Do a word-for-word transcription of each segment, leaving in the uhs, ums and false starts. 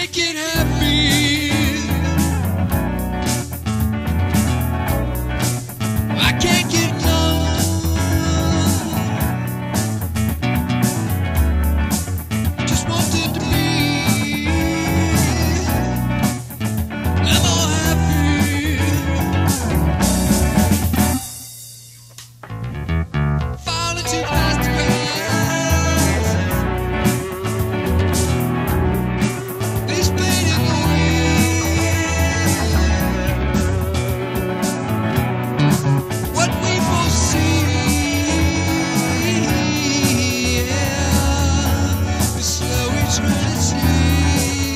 make it happy. I can't get close. Just wanted to be. I'm all happy. Falling too fast to pass. This fading away. What we foresee, yeah, we slowly try to see.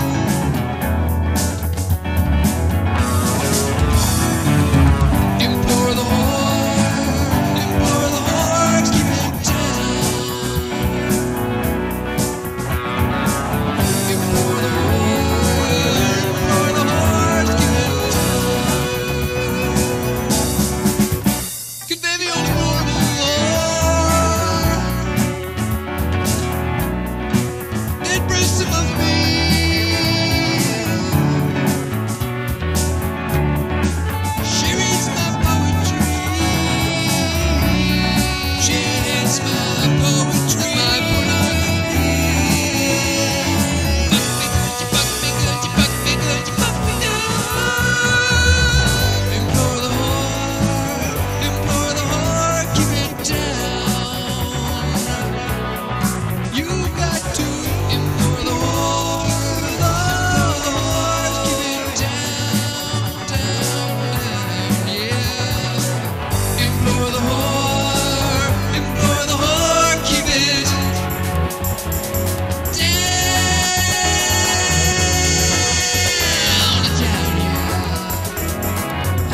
Implore the heart, implore the heart, keep it down. Implore the heart, implore the heart, keep it down. Convey the only mortal heart that breaks some of me. She reads my poetry. She hits my poetry. My pornography. Fuck me good, you fuck me good, you fuck me good, you fuck me good. Implore the heart, implore the heart, keep it down. You got to implore the heart, implore the heart, keep it down, down, yeah. Implore the heart, implore the heart, keep it down, down, yeah.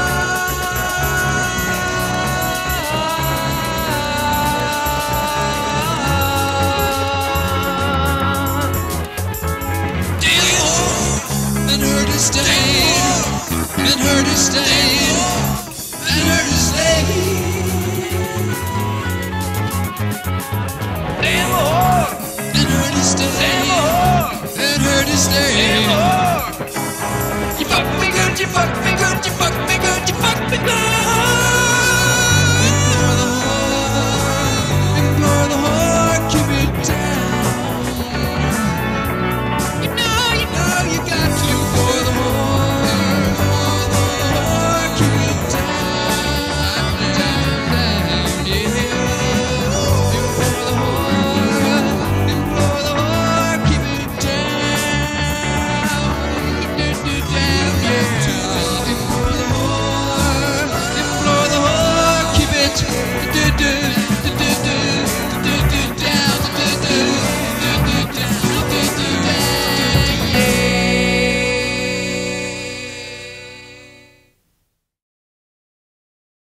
And her to stay, and her to stay, and her to stay. And her to stay, and her to stay. You fuck me good, you fuck me